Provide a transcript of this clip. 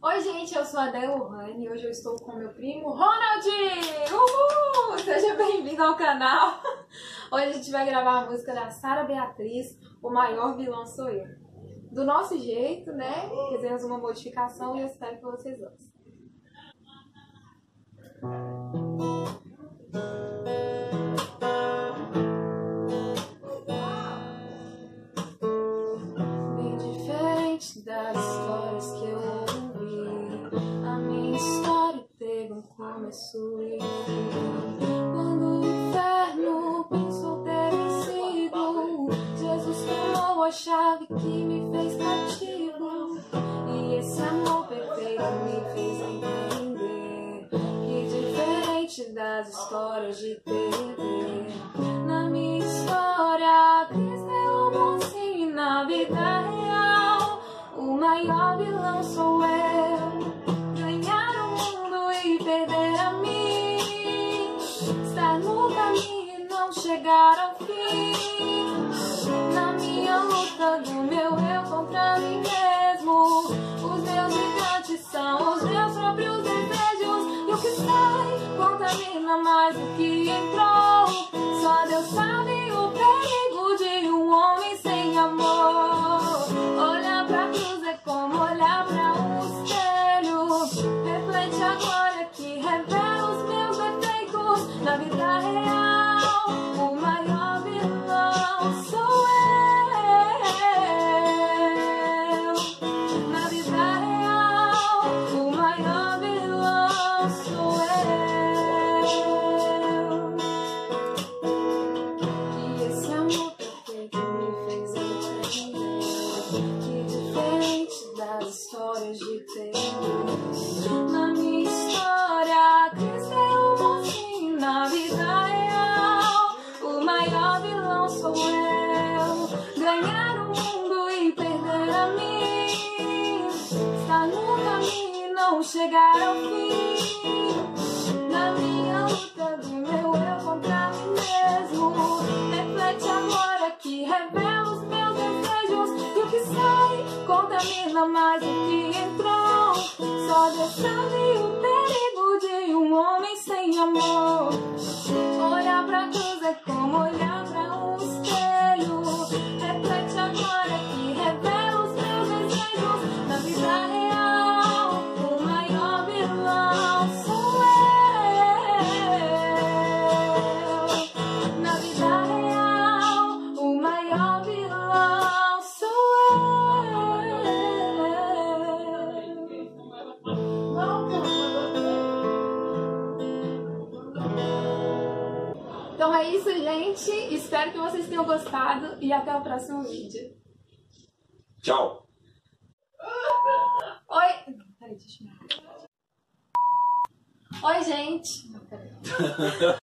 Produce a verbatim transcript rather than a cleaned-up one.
Oi gente, eu sou a Adele Lohane e hoje eu estou com meu primo Ronald! Uhul! Seja bem-vindo ao canal! Hoje a gente vai gravar a música da Sara Beatriz, O Maior Vilão Sou Eu. Do nosso jeito, né? Fizemos uma modificação e eu espero que vocês gostem. Bem diferente das histórias que eu ouvi, a minha história teve um começo e fim. Quando o inferno pensou ter vencido, Jesus tomou a chave que me fez cativo. E esse amor perfeito me fez entender que diferente das histórias de T V, na minha história Cristo é o bonzinho e na vida real o maior vilão sou eu. Ganhar o mundo e perder a mim, estar no caminho e não chegar ao fim. Na minha luta do meu eu contra mim mesmo, os meus gigantes são os meus próprios desejos. E o que sai contamina mais do que entrou. Só Deus sabe o perigo de um homem sem amor. Olhar pra cruz é como olhar pra um espelho. Reflete a glória que revela os meus defeitos. Na vida real, o maior vilão sou eu. Na vida real, o maior vilão sou eu. E esse amor perfeito me fez entender que diferente das histórias de T V, na minha história Cristo é o bonzinho, na vida real o maior vilão sou eu. Ganhar o mundo e perder a mim, estar no caminho e não chegar ao fim. Na minha luta do meu eu contra mim mesmo, reflete a glória que revela os meus desejos. E o que sai contamina mais do que entrou. Só Deus sabe o perigo de um homem sem amor. Olhar pra cruz é como olhar pra um espelho. Reflete a glória que revela os meus desejos. Na vida real, o maior vilão sou eu. Na vida real, o maior vilão sou eu. Então é isso, gente. Espero que vocês tenham gostado e até o próximo vídeo. Tchau! Oi! Peraí, deixa eu... Oi, gente! Não, peraí.